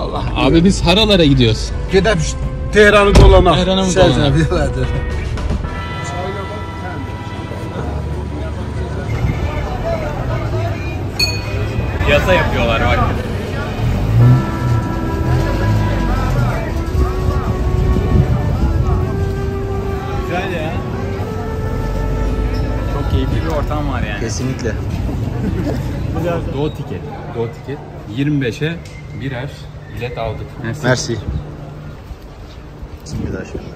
Allah. Abi biz haralara gidiyoruz. Gedib Tehran'ı dolanak. Tehran'ı mı dolanak? Yasa yapıyorlar bak. Güzel ya. Çok keyifli bir ortam var yani. Kesinlikle. Doğu tiket. 25'e birer bilet aldık. Merci. Bir daha şöyle.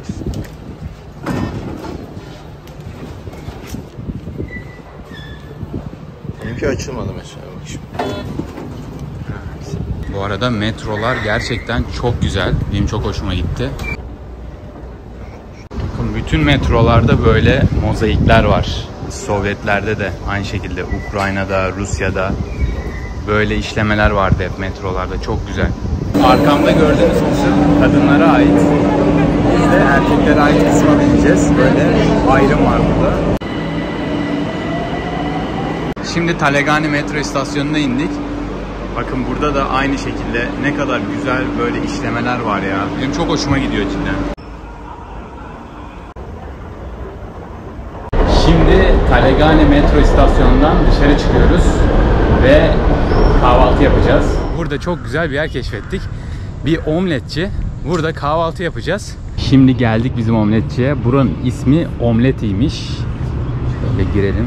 Benimki açılmadı mesela bak şimdi. Bu arada metrolar gerçekten çok güzel. Benim çok hoşuma gitti. Bakın bütün metrolarda böyle mozaikler var. Sovyetlerde de aynı şekilde, Ukrayna'da, Rusya'da böyle işlemeler vardı hep metrolarda. Çok güzel. Arkamda gördüğünüz kısım kadınlara ait. Biz de erkeklere ait kısma bineceğiz. Böyle ayrım var burada. Şimdi Talegani metro istasyonuna indik. Bakın burada da aynı şekilde ne kadar güzel böyle işlemeler var ya. Benim çok hoşuma gidiyor cidden. Şimdi Talegani metro istasyonundan dışarı çıkıyoruz ve kahvaltı yapacağız. Burada çok güzel bir yer keşfettik. Bir omletçi. Burada kahvaltı yapacağız. Şimdi geldik bizim omletçiye. Buranın ismi Omleti'ymiş. Şöyle girelim.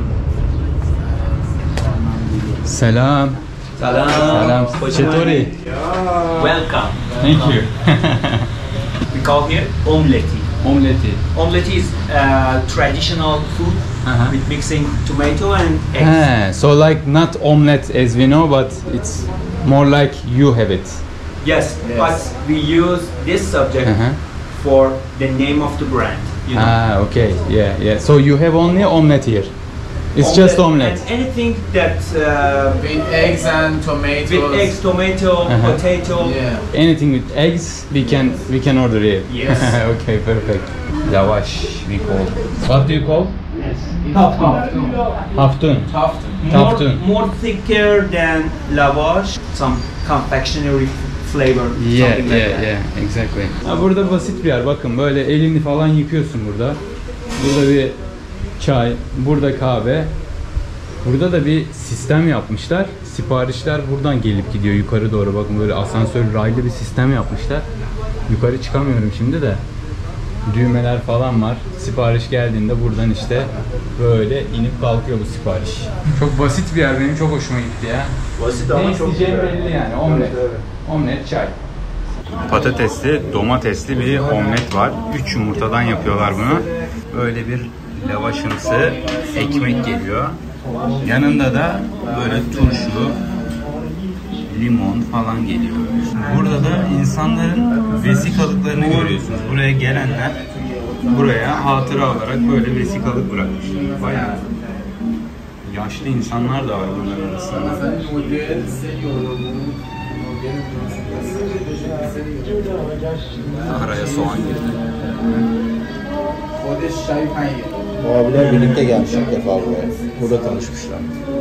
Selam. Salam. Salam. Çetori. Welcome. Thank you. We call here omelette. Omleti. Omelette is traditional food with mixing tomato and eggs. So like not omelette as we know, but it's more like you have it. Yes, but we use this subject for the name of the brand. You know? Okay. Yeah. So you have only omelette here. It's Omelette just omelette. And anything that With eggs and tomatoes. with eggs, tomato, potato. Yeah. Anything with eggs, we can order here. Yes. Okay, perfect. Lavash we call. What do you call? Haftun. Haftun. More thicker than lavash. Some confectionery flavor. Something like that. Yeah, exactly. Ha, burada basit bir yer. Bakın böyle elini falan yıkıyorsun burada. Burada bir çay, burada kahve. Burada da bir sistem yapmışlar. Siparişler buradan gelip gidiyor yukarı doğru. Bakın böyle asansör raylı bir sistem yapmışlar. Yukarı çıkamıyorum şimdi de. Düğmeler falan var. Sipariş geldiğinde buradan işte böyle inip kalkıyor bu sipariş. Çok basit bir yer, benim çok hoşuma gitti ya. Basit Ne ama çok isteyeceğim belli yani. Omlet. Omlet, çay. Patatesli, domatesli bir omlet var. 3 yumurtadan yapıyorlar bunu. Böyle bir lavaşımsı ekmek geliyor. Yanında da böyle turşu, limon falan geliyor. Burada da insanların vesikalıklarını görüyorsunuz. Buraya gelenler buraya hatıra olarak böyle vesikalık bırakmış. Bayağı yaşlı insanlar da var bunların arasında. Araya soğan girdi. O abiler birlikte gelmiş ilk defa buraya. Burada tanışmışlar.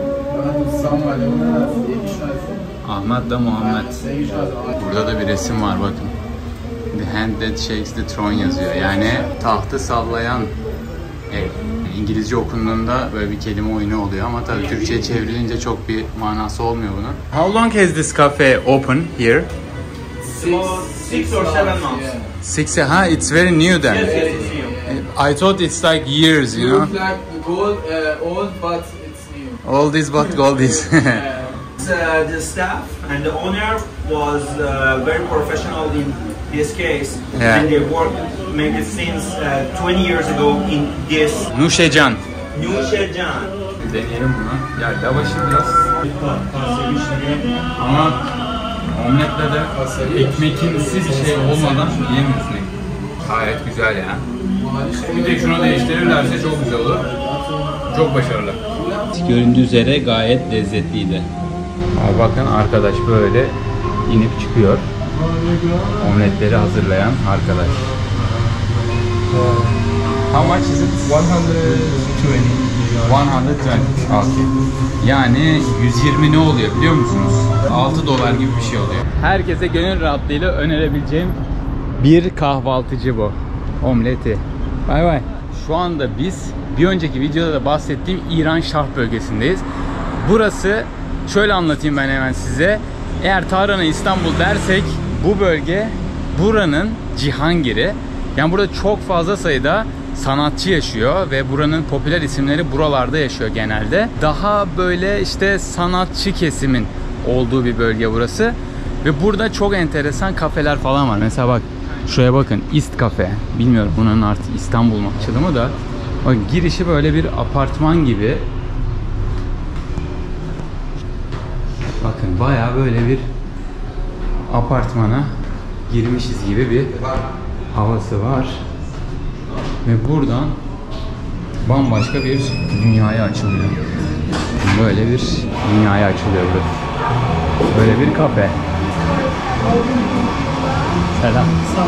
Ahmet da Muhammed. Burada da bir resim var bakın. The hand that shakes the throne yazıyor. Yani tahtı sallayan ev. İngilizce okunduğunda böyle bir kelime oyunu oluyor ama tabii Türkçe'ye çevrilince çok bir manası olmuyor bunun. How long has this cafe open here? 6 or 7 months. 6. It's very new then. Yes, it's new. I thought it's like years, you know. Look like gold, old, but it's new. All this but gold is. The staff and the owner was very professional in this case, Yeah. and they worked maybe since 20 years ago in this Nuşecan. Nuşecan. Deneyelim bunu. Ya lavaşı biraz ama omletle de ekmekinsi bir şey olmadan yiyemiyorsun. Gayet güzel ya. Bir de şunu değiştirirlerse çok güzel olur. Çok başarılı. Göründüğü üzere gayet lezzetliydi. Abi bakın arkadaş böyle inip çıkıyor. Omletleri hazırlayan arkadaş. How much is it? 120. 120. Okay. Yani 120 ne oluyor biliyor musunuz? 6 dolar gibi bir şey oluyor. Herkese gönül rahatlığıyla önerebileceğim bir kahvaltıcı bu. Omleti. Bay bay. Şu anda biz bir önceki videoda da bahsettiğim İran Şah bölgesindeyiz. Burası, şöyle anlatayım ben hemen size. Eğer Tahran'a İstanbul dersek bu bölge buranın Cihangir'i. Yani burada çok fazla sayıda sanatçı yaşıyor ve buranın popüler isimleri buralarda yaşıyor genelde. Daha böyle işte sanatçı kesimin olduğu bir bölge burası. Ve burada çok enteresan kafeler falan var. Mesela bak şuraya bakın, East Cafe. Bilmiyorum bunun artık İstanbul mu açılımı da. Bak girişi böyle bir apartman gibi. Bakın bayağı böyle bir apartmana girmişiz gibi bir havası var. Ve buradan bambaşka bir dünyaya açılıyor. Böyle bir dünyaya açılıyor burası. Böyle bir kafe. Selam.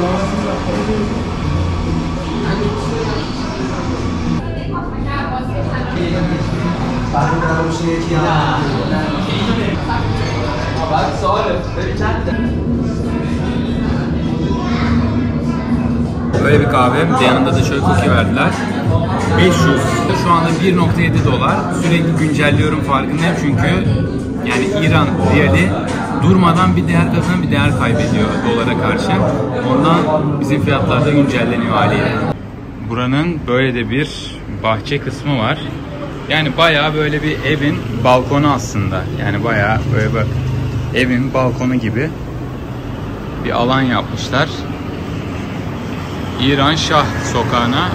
Böyle bir kahve. Bir de yanında da şöyle cookie verdiler. 500. Şu anda 1.7 dolar. Sürekli güncelliyorum, farkındayım çünkü yani İran riyali durmadan bir değer kazanıp bir değer kaybediyor dolara karşı. Ondan bizim fiyatlar da güncelleniyor haliyle. Buranın böyle de bir bahçe kısmı var. Yani bayağı böyle bir evin balkonu aslında. Yani bayağı böyle bak, evin balkonu gibi bir alan yapmışlar. İran Şah sokağına.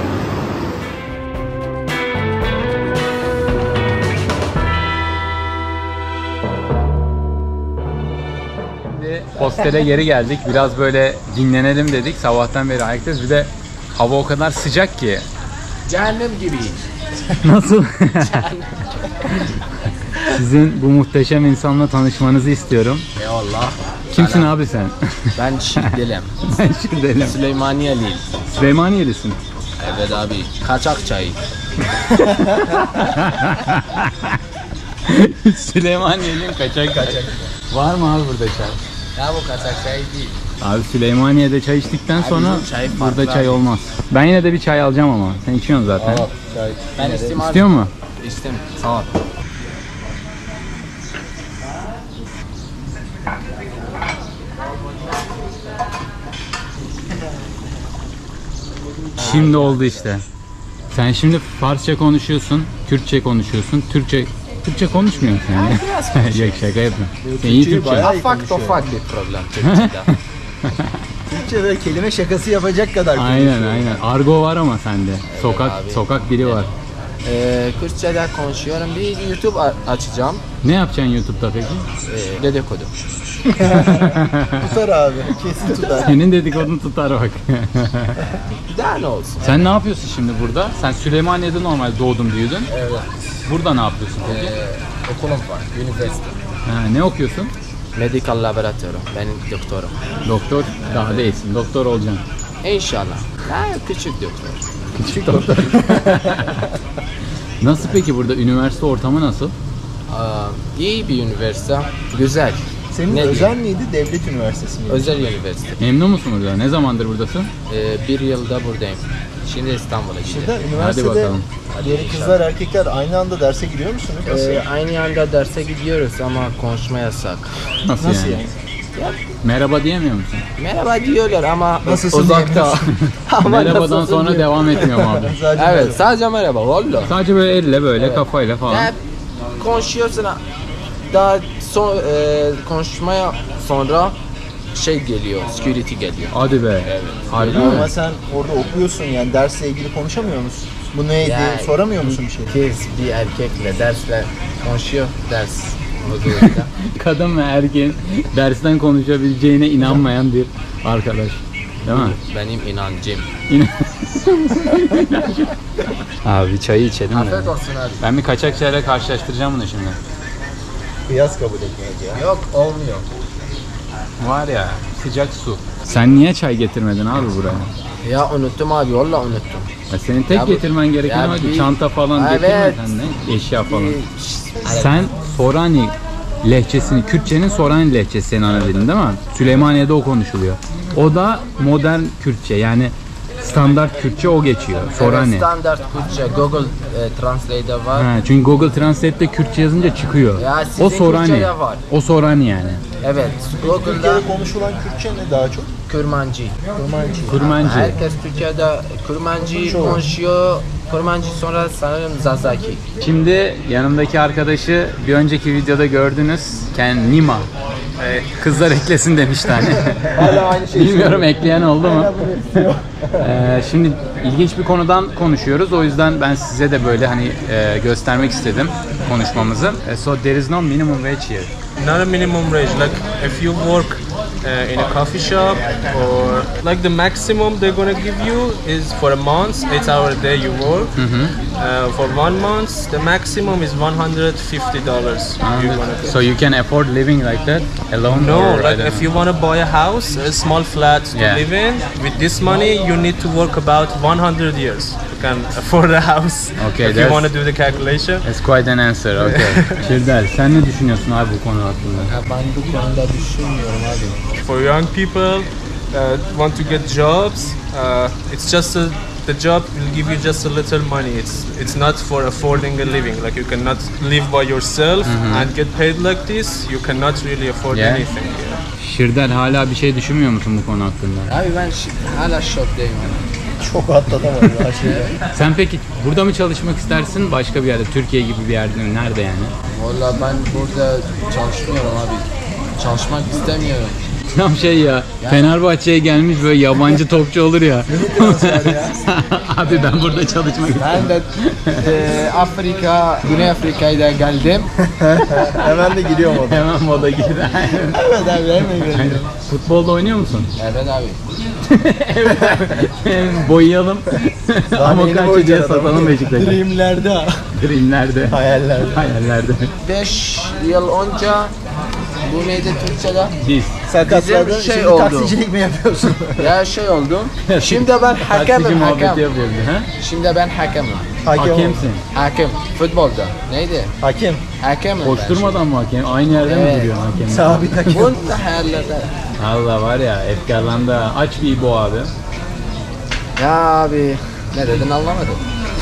Hostele geri geldik. Biraz böyle dinlenelim dedik. Sabahtan beri ayaktayız. Bir de hava o kadar sıcak ki. Cehennem gibi. Nasıl? Sizin bu muhteşem insanla tanışmanızı istiyorum. Eyvallah. Kimsin abi sen? Ben Şirdelem. Ben Şirdelem. Süleymaniyeliyim. Süleymaniyelisin. Evet abi. Kaçak çay. Süleymaniyeliyim, kaçak. Var mı abi burada çay? Ya bu kaçak çay değil. Abi Süleymaniye'de çay içtikten sonra çay burada çay abi. olmaz. Ben yine de bir çay alacağım ama. Sen içiyorsun zaten. Çay. Ben istim abi. İstiyor mu? İstim. Sağ ol. Şimdi oldu işte. Sen şimdi Farsça konuşuyorsun, Kürtçe konuşuyorsun. Türkçe konuşmuyorsun yani. Yok, şaka yapıyorum. Sen iyi Türkçe. Afak tofak bir problem Türkçe'de. Türkçe böyle kelime şakası yapacak kadar Aynen. Argo var ama sende. abi. Sokak dili var. Kürtçe'de konuşuyorum. Bir YouTube açacağım. Ne yapacaksın YouTube'da peki? Dedikodu. Tutar abi. Kesin tutar. Senin dedikodunu tutar bak. Daha ne olsun? Sen ne yapıyorsun şimdi burada? Sen Süleymaniye'de normal doğdun büyüdün. Evet. Burada ne yapıyorsun peki? Okulum var. Üniversite. Ha, ne okuyorsun? Medical laboratuvar. Benim doktorum. Doktor daha değilsin. Doktor olacaksın. İnşallah. Ha, küçük doktor. Küçük doktor. Nasıl peki burada üniversite ortamı nasıl? İyi bir üniversite. Güzel. Senin Ne özel miydi? Devlet üniversitesi miydi? Özel üniversite. Memnun musun burada? Ne zamandır buradasın? Bir yılda buradayım. Şimdi İstanbul'a gidiyorum. Burada üniversitede bakalım. böyle kızlar erkekler aynı anda derse giriyor musunuz? Aynı anda derse gidiyoruz ama konuşma yasak. Nasıl yani? Merhaba diyemiyor musun? Merhaba diyorlar ama Nasılsın uzakta. Ama Merhabadan nasılsın sonra diyor. devam etmiyor mu abi? Sadece Evet, merhaba. sadece merhaba valla. Sadece böyle elle böyle kafayla falan. Hep konuşuyorsun. Daha konuşmaya sonra şey geliyor, security geliyor. Hadi be. Evet. Harbi mi? Ama sen orada okuyorsun yani dersle ilgili konuşamıyor musun? Bu neydi? Ya, Soramıyor musun bir şey? Kız bir erkekle dersle konuşuyor, ders modulunda. Kadın ve erkeğin dersten konuşabileceğine inanmayan bir arkadaş. Değil mi? Benim inancım. Abi çayı içelim mi? Afiyet olsun abi. Ben bir kaçak çayla karşılaştıracağım bunu şimdi. Kıyas kabul etmeyeceğim. Yok olmuyor. Var ya, sıcak su. Sen niye çay getirmedin abi buraya? Ya unuttum abi, valla unuttum. Ya senin tek Ya getirmen gereken ya oydu. bir- Çanta falan Evet. getirmeden ne? Eşya falan. Sen Sorani lehçesini, Kürtçenin Sorani lehçesi senin ana dilin değil mi? Süleymaniye'de o konuşuluyor. O da modern Kürtçe, yani standart Kürtçe o geçiyor. Sorani. Evet, standart Kürtçe Google Translate'de var. Ha, çünkü Google Translate'te Kürtçe yazınca çıkıyor. Ya sizin O Sorani. Kürtçe'de var. O Sorani yani. Evet, Google'da Türkiye'de konuşulan Kürtçe ne daha çok? Kürmancı. Kurmancı. Kurmancı. Herkes Türkiye'de Kürmancı konuşuyor. Kürmancı sonra sanırım Zazaki. Şimdi yanımdaki arkadaşı bir önceki videoda gördünüz. Nima. Kızlar eklesin demişti hani. Hala aynı şey. Bilmiyorum ekleyen oldu mu? Şimdi ilginç bir konudan konuşuyoruz. O yüzden ben size de böyle hani göstermek istedim konuşmamızı. So there is no minimum wage here. Not a minimum wage. Like if you work in a coffee shop, or like the maximum they're gonna give you is for a month, 8 hours a day you work. For 1 month, the maximum is $150. So you can afford living like that alone? No, or, I like don't if know. you want to buy a house, a small flat to Yeah. live in, with this money you need to work about 100 years. You can afford a house. Okay, if you that's- want to do the calculation. That's quite an answer. Okay. Şirdel, sen ne düşünüyorsun abi bu konu hakkında? Ya ben bu konuda düşünmüyorum abi. For young people want to get jobs, it's just the job will give you just a little money. It's not for affording a living. Like you cannot live by yourself and get paid like this. You cannot really afford Yeah. anything. Şirdel, hala bir şey düşünmüyor musun bu konu hakkında? Abi ben hala şoktayım abi. Çok atlatamadım her şeyi. Sen peki burada mı çalışmak istersin, başka bir yerde, Türkiye gibi bir yerde mi? Nerede yani? Valla ben burada çalışmıyorum abi. Çalışmak istemiyorum. Tam şey ya, Fenerbahçe'ye gelmiş böyle yabancı topçu olur ya. Abi ben burada çalışmak istiyorum. Ben de Afrika, Güney Afrika'ya geldim. Hemen de gidiyorum orada. Hemen moda girdi. Evet abi hemen gidiyorum. Futbolda oynuyor musun? Evet abi. Boyayalım. Ama yeni kaç boyayacak diye adam. satalım Beşiktaş'a. Dreamlerde ha. Dreamlerde. Hayallerde. Hayallerde. 5 yıl önce bu neydi Türkçe'de? Biz. Sakatladın. Bizim şey Şimdi oldu. taksicilik mi yapıyorsun? Ya şey oldum. Şimdi ben Taksici hakemim, muhabbeti hakem. yapıyoruz. Ha? Şimdi ben hakemim. Hakemsin. Hakem. Futbolda. Neydi? Hakem. Hakemim Koşturmadan mı hakem? Aynı yerde mi Evet. duruyorsun hakem? Sabit hakem. Bunda hayallerde. Allah var ya, efkarlandı. Aç bir İbo abi. Ya abi. Ne dedin anlamadım.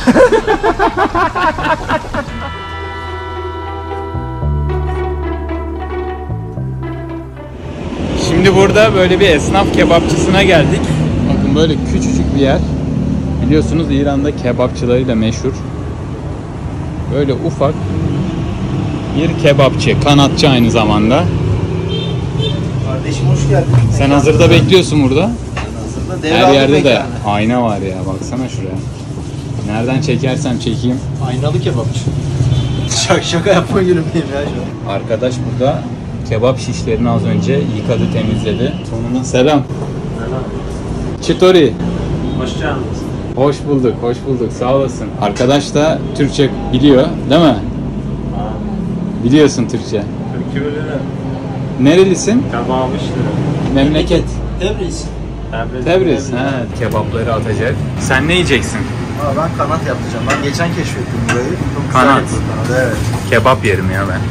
Şimdi burada böyle bir esnaf kebapçısına geldik. Bakın böyle küçücük bir yer. Biliyorsunuz İran'da kebapçılarıyla meşhur. Böyle ufak bir kebapçı, kanatçı aynı zamanda. Kardeşim hoş geldin. Sen hazırda bekliyorsun burada. Hazırda Her yerde de ayna var ya, baksana şuraya. Nereden çekersem çekeyim. Aynalı kebapçı. Şaka yapma gülümdeyim ya şu an. Arkadaş burada kebap şişlerini az önce yıkadı, temizledi. Sonuna selam. Çitori. Hoş geldiniz. Hoş bulduk, hoş bulduk. Sağ olasın. Arkadaş da Türkçe biliyor, değil mi? Biliyorsun Türkçe. Türkiye bilirim. Nerelisin? Tamam işte. Memleket. Tebriz. Tebriz. Ha, kebapları atacak. Sen ne yiyeceksin? Aa, ben kanat yapacağım. Ben geçen keşfettim burayı. Çok güzel Kanat. yapıyor kanat, evet. Kebap yerim ya ben.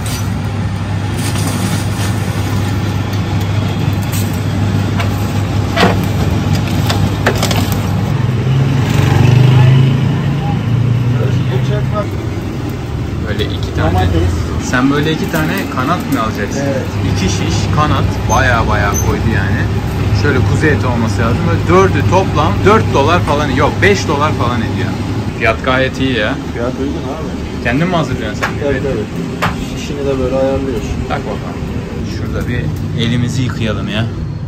Böyle iki tane. Domates. Sen böyle iki tane kanat mı alacaksın? Evet. İki şiş kanat baya koydu yani. Şöyle kuzu eti olması lazım. Böyle dördü toplam $4 falan, yok $5 falan ediyor. Fiyat gayet iyi ya. Fiyat uygun abi. Kendin mi hazırlıyorsun sen? Evet evet. Şişini de böyle ayarlıyorsun. Tak bakalım. Şurada bir elimizi yıkayalım ya.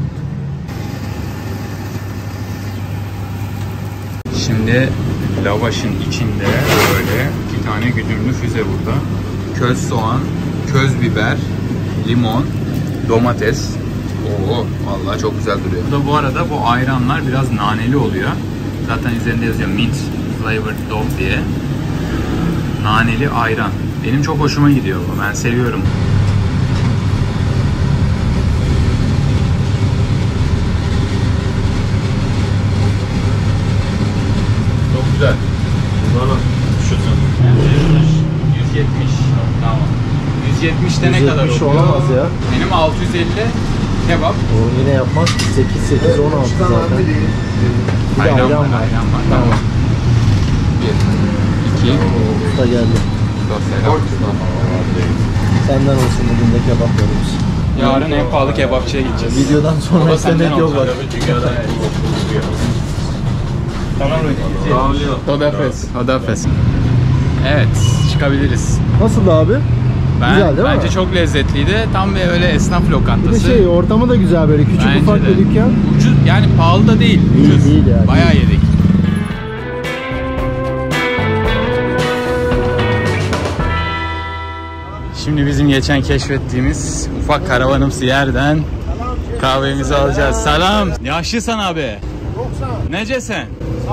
Şimdi lavaşın içinde böyle iki tane güdümlü füze burada. Köz soğan, köz biber, limon, domates. Oo, vallahi çok güzel duruyor. Bu arada bu ayranlar biraz naneli oluyor. Zaten üzerinde yazıyor mint flavored dog diye. Naneli ayran. Benim çok hoşuma gidiyor bu. Ben seviyorum. işte ne kadar 170 oluyor? olamaz ya. Benim 650 kebap. O yine yapmaz. 8, 16 zaten. Bir de Ayran ayran var, var. ayran var. Tamam. 1, 2, Usta geldi. Senden olsun bugün de kebaplarımız. Yarın en pahalı kebapçıya gideceğiz. Videodan sonra istemek yok bak. Hodafes. Evet, çıkabiliriz. Nasıl abi? Güzel değil mi? Bence çok lezzetliydi. Tam bir öyle esnaf Bir de lokantası. ortamı da güzel böyle. Küçük Bence ufak de. bir dükkan. Ucuz, yani pahalı da değil. İyi Ucuz. değil yani. Bayağı yedik. Şimdi bizim geçen keşfettiğimiz ufak karavanımsı yerden kahvemizi alacağız. Selam. Yaşlısın abi. Necesen?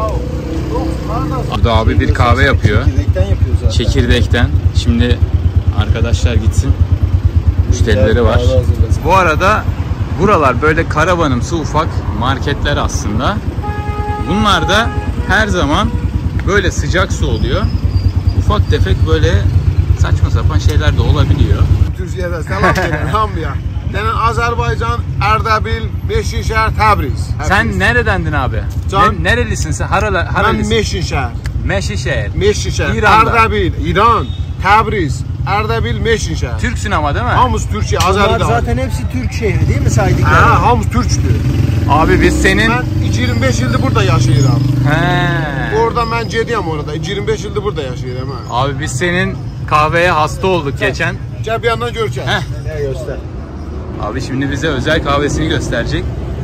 Burada abi bir kahve yapıyor. Çekirdekten yapıyor zaten. Çekirdekten. Şimdi arkadaşlar gitsin. Müşterileri var. Bu arada buralar böyle karavanımsı ufak marketler aslında. Bunlar da her zaman böyle sıcak su oluyor. Ufak tefek böyle saçma sapan şeyler de olabiliyor. Türkiye'de selam verin hamıya. Denen Azerbaycan, Erdebil, Meşinşehir, Təbriz. Sen neredendin abi? Can- Nerelisin sen? Ben Haralisin. Meşinşehir. Meşişehir. Meşinşehir. İran'da. Erdebil, İran, Təbriz, Erdebil, Meşinşehir. Türksün ama değil mi? Hamısı Türkiye, Bunlar Azerbaycan. zaten hepsi Türk şehri değil mi saydıkları? Ha, hamısı Türk'tür. Abi biz senin... Ben 25 yıldır burada yaşayıram. He. Oradan ben gediyəm orada. 25 yıldır burada yaşayıram ha. Abi biz senin kahveye hasta olduk geçen. Gel bir yandan göreceğiz. Ne göster. Abi şimdi bize özel kahvesini gösterecek.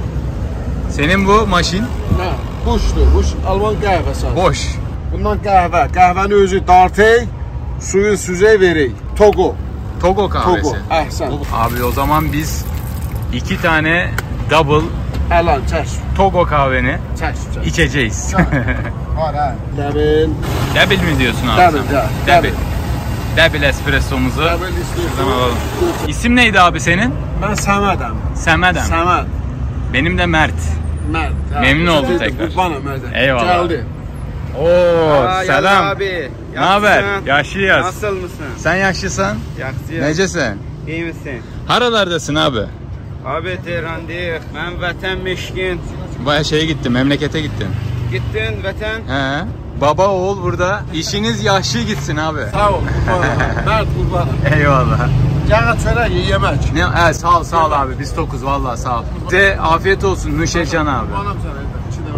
Senin bu maşin Ha, buşdur. Buş Alman kahvesi. boş. Bundan kahve. Kahvenin özü dartey, suyun süzey verey. Togo. Togo kahvesi. Togo. Ahsen. Abi o zaman biz 2 tane double Alan çək. Togo kahveni Çək. içeceğiz. Var ha. Demin. Double mi diyorsun abi? Double, sen? Double. Double espressomuzu Demin şuradan istiyorsun. alalım. İsim neydi abi senin? Ben Səmədəm. Semedem. Səməd. Benim de Mert. Mert. Memnun oldum tekrar. Kurbanım Mert. Eyvallah. Geldi. Oo, selam. Abi. Ne haber? Yaşlıyız. Nasıl mısın? Sen yaşlısan? Yaxşıyam. Necesen? İyi misin? Haralardasın abi? Abi Tehran'dayıq. Ben vətən Meşkin. Baya şeye gittin, memlekete gittin. Gittin vətən. He. Baba oğul burada. İşiniz yaşlı gitsin abi. Sağ ol. Kurbanım. Mert kurbanım. Eyvallah. Gel çörek ye yemek. Ne? Sağ ol abi. Biz tokuz vallahi sağ ol. De afiyet olsun Nuşecan abi. Kurbanım sana.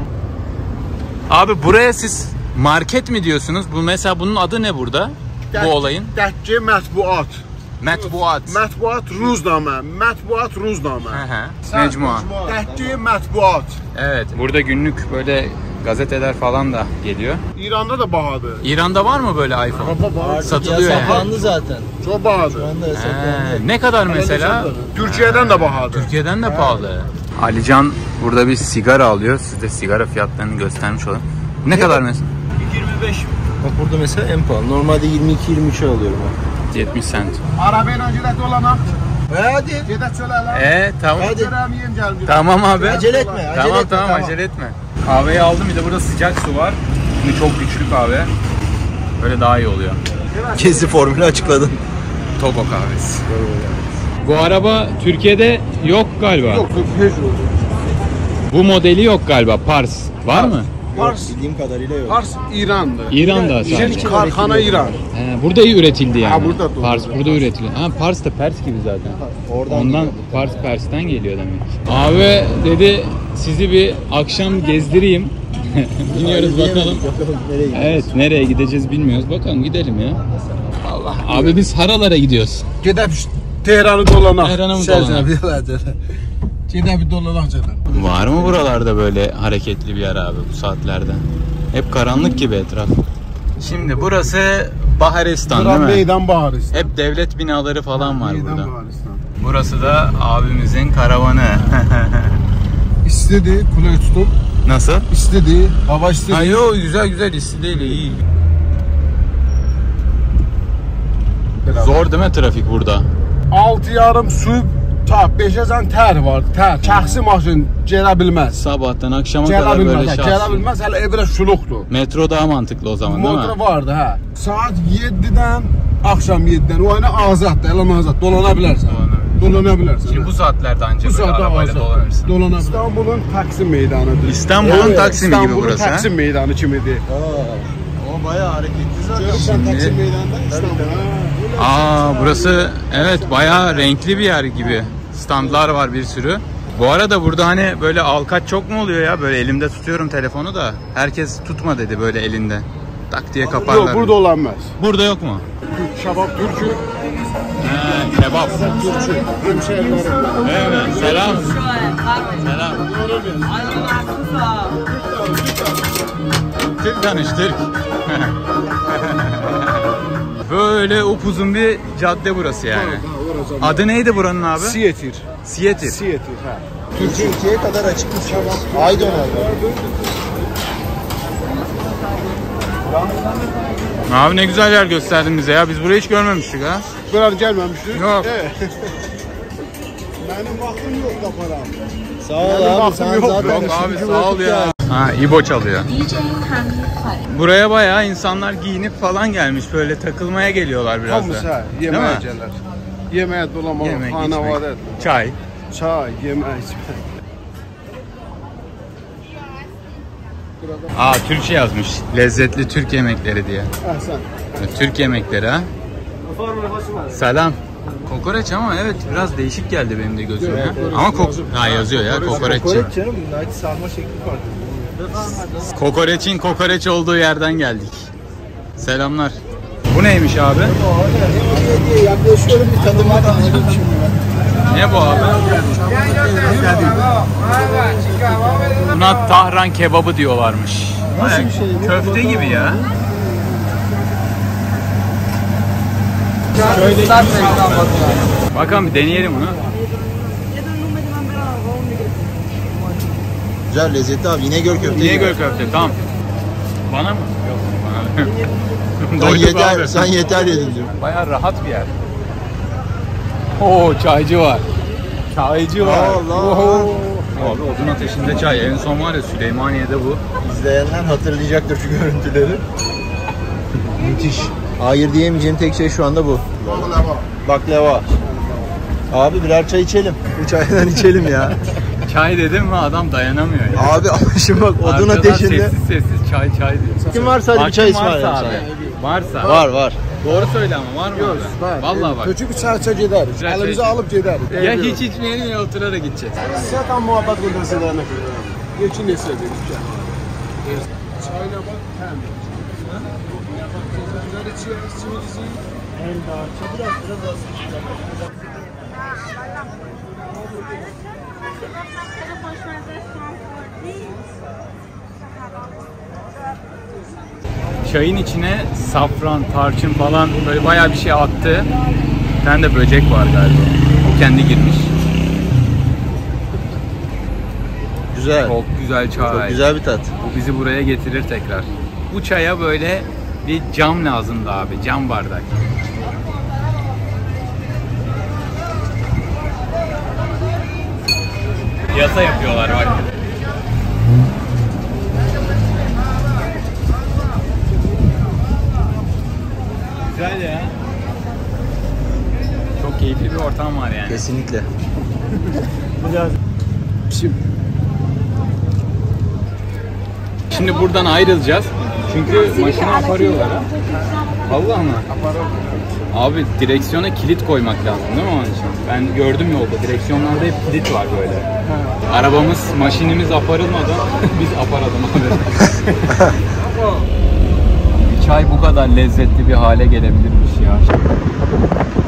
Abi buraya siz market mi diyorsunuz? Bu mesela bunun adı ne burada? Bu olayın? Dəkki mətbuat. Metbuat. Mətbuat ruznamə. Mətbuat ruznamə. Hı hı. Mecmua. Dəkki mətbuat. Evet. Burada günlük böyle gazeteler falan da geliyor. İranda da bahadır. İran'da var mı böyle iPhone? Satılıyor yani. Yasaklandı zaten. Çok bahadır. Şu anda yasaklandı. He, ne kadar mesela? Türkiye'den de bahadır. Türkiye'den de pahalı. Alican burada bir sigara alıyor. Size sigara fiyatlarını göstermiş olalım. Ne kadar mesela? 25. Bak burada mesela en pahalı. Normalde 22-23'e alıyorum ben. 70 cent. Arabayla gedək dolanak. Hadi. Gedək çölə Tamam. Çörəm yeyim gəlim. Tamam abi. Acele etme. Tamam acele etme. Kahveyi aldım, bir de burada sıcak su var. Şimdi çok güçlü kahve. Böyle daha iyi oluyor. Kezi formülü açıkladın. Togo kahvesi. Bu araba Türkiye'de yok galiba. Yok, hiç yok. Bu modeli yok galiba. Pars. Var mı? Pars, Bildiğim kadarıyla yok. Pars İran'dı. İran'da sadece. Karxana İran. He, burada üretildi yani. Ha, burada doğru. Pars burada üretiliyor. Ha, Pars da Pers gibi zaten. Ondan Pars Pers'ten geliyor demek. Abi dedi sizi bir akşam gezdireyim. Biniyoruz bakalım. Nereye gidiyoruz? Evet, nereye gideceğiz bilmiyoruz. Bakalım gidelim ya. Allah. Abi biz haralara gidiyoruz. Gedək Tehran'ı dolanak. Tehran'a mı dolanak? Gedək bir dolanak canım. Var mı buralarda böyle hareketli bir yer abi bu saatlerde? Hep karanlık gibi etraf. Şimdi burası Baharistan değil mi? Meydan Baharistan. Hep devlet binaları falan var Meydan burada. Baharistan. Burası da abimizin karavanı. İstedi, kuleyi tutup. Nasıl? İstedi, hava istedi. Ha yo, güzel isti değil, iyi. Zor değil mi trafik burada? 6:30 sübh ta 5-ə tər var, tər. Şəxsi maşın gələ bilməz. Sabahtan akşama Gələ kadar böyle bilməz, gələ şahsi. bilməz. Hələ evrə şuluqdur. Metro daha mantıklı o zaman değil mi? Motor vardı, hə. Saat 7-dən Akşam 7'den o yana azaddır, elan azad. Dolanabilirsin. Dolanabilirsin. Şimdi bu saatlerde ancak böyle arabayla dolanırsın. Dolanabilirsin. İstanbul'un Taksim meydanıdır. İstanbul'un Taksim'i gibi burası. İstanbul'un Taksim meydanı kimidir? O bayağı hareketli zaten. Şimdi... Taksim meydanında İstanbul. Burası evet bayağı renkli bir yer gibi. Standlar var bir sürü. Bu arada burada hani böyle alkaç çok mu oluyor ya? Böyle elimde tutuyorum telefonu da. Herkes tutma dedi böyle elinde. Tak diye kaparlar. Yok burada olanmaz. Burada yok mu? Şabap Türk'ü. Kebap. Türk'ü. Hemşehrilerim. Evet. Selam. Selam. Türk tanış Türk. Böyle upuzun bir cadde burası yani. Adı neydi buranın abi? Siyetir. Siyetir. Siyetir. Ha. Türkiye'ye kadar açıkmış. Aydın'a. Abi ne güzel yer gösterdin bize ya. Biz burayı hiç görmemiştik ha. Buraya gelmemiştik. Yok. Evet. Benim vaktim yok da para. Sağ ol abi. Sen Yok zaten Abi sağ ol ya. Ha İbo çalıyor. Buraya bayağı insanlar giyinip falan gelmiş. Böyle takılmaya geliyorlar biraz Hamısı da. ha. Yemeğe gelirler. Yemeğe dolama, Yemek, hana içmek, var. çay. Çay, yemeğe içmek. Türkçe yazmış. Lezzetli Türk yemekleri diye. Sen. Türk yemekleri ha. Selam. Kokoreç ama evet biraz değişik geldi benim de gözüme. Ama yazıyor ya kokoreççi. Kokoreç canım. Belki sarma şekli farklı. Kokoreçin kokoreç olduğu yerden geldik. Selamlar. Bu neymiş abi? Yaklaşıyorum bir tadıma da. Ne bu abi? Buna Tahran kebabı diyorlarmış. Nasıl bir şey? Köfte gibi ya. Bakalım bir deneyelim bunu. Güzel lezzetli abi. İnegöl köfte. İnegöl köfte tamam. Bana mı? Yok bana. Sen yeter yedin diyor. Bayağı rahat bir yer. Oo çaycı var. Çaycı var. Allah. Abi odun ateşinde çay. En son var ya Süleymaniye'de bu. İzleyenler hatırlayacaktır şu görüntüleri. Müthiş. Hayır diyemeyeceğim tek şey şu anda bu. Baklava. Abi birer çay içelim. Bu çaydan içelim ya. Çay dedim mi adam dayanamıyor ya. Abi şimdi bak odun arkadan ateşinde. Sessiz çay diyor. Kim varsa hadi bir çay ısmarlayalım abi. sana. Varsa. Var. Doğru söyle ama var mı? Yok, abi? Vallahi var. Küçük bir çayça gideriz. Güzel Elimizi çay. alıp gideriz. Ya hiç içmeyelim ya oturarak gideceğiz. Zaten muhabbet kurdasılarına kadar. Geçin ne söyledik ya. Çayla bak hem. Çayın içine safran, tarçın falan böyle bayağı bir şey attı. Bir tane de böcek var galiba. O kendi girmiş. Güzel. Çok güzel çay. Çok güzel bir tat. Bu bizi buraya getirir tekrar. Bu çaya böyle bir cam lazımdı abi. Cam bardak. Yasa yapıyorlar bak. Güzel ya. Çok keyifli bir ortam var yani. Kesinlikle. Şimdi buradan ayrılacağız. Çünkü makine aparıyorlar ha. Allah mı? Abi direksiyona kilit koymak lazım değil mi onun için? Ben gördüm yolda direksiyonlarda hep kilit var böyle. Arabamız, maşinimiz aparılmadan biz aparalım abi. Bir çay bu kadar lezzetli bir hale gelebilirmiş ya.